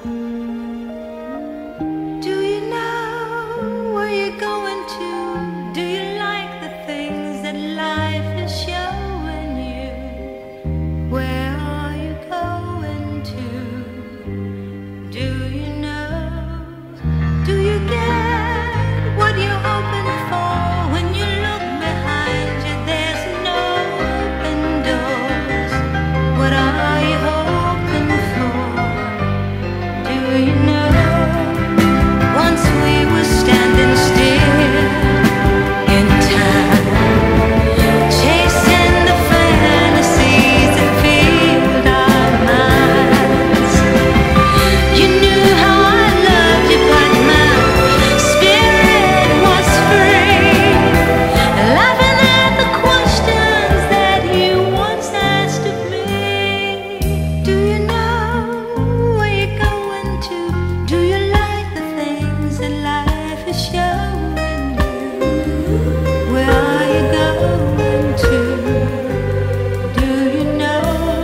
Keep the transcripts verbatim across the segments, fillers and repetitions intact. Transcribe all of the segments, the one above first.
Do you know where you're going to? Do you like the things that life is showing you? Where are you going to? Do you know? Do you get what you're hoping for? When you look behind you, there's no open doors. What are you hoping for? Do you know? Once we were standing still in time, chasing the fantasies that filled our minds. You knew how I loved you, but my spirit was free, laughing at the questions that you once asked of me. Do you know where you're going to? Do you like the things that life is showing you? Where are you going to? Do you know?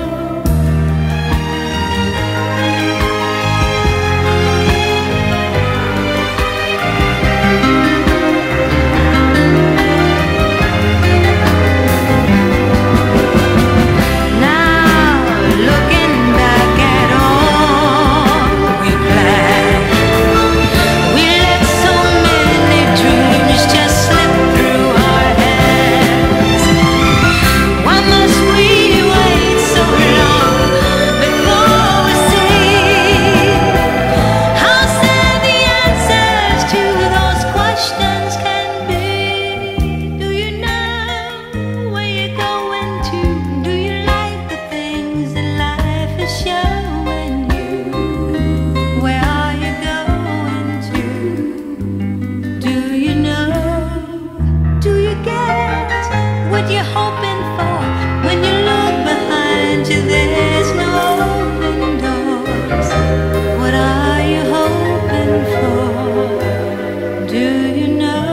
Now, looking back at all we planned, we let so many dreams just slip through our hands. Why must we wait so long before we see how sad the answers to those questions can be? Do you know where you're going to? Do you like the things that life is showing you? Where are you going to? Do you know? Do you get what you're hoping for? When you look behind you, there's no open doors. What are you hoping for? Do you know?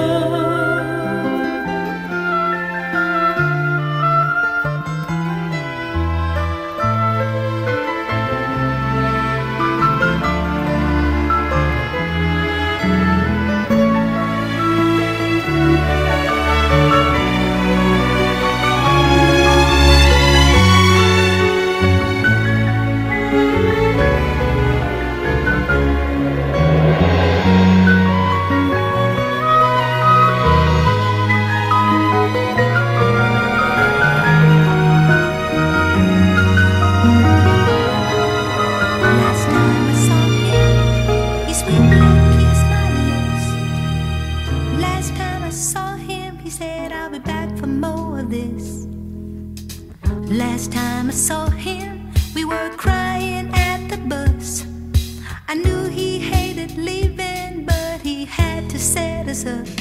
Last time I saw him, his sweet lips kissed my lips. Last time I saw him, he said, I'll be back for more of this. Last time I saw him, we were crying at the bus. I knew he hated leaving, but he had to set us up.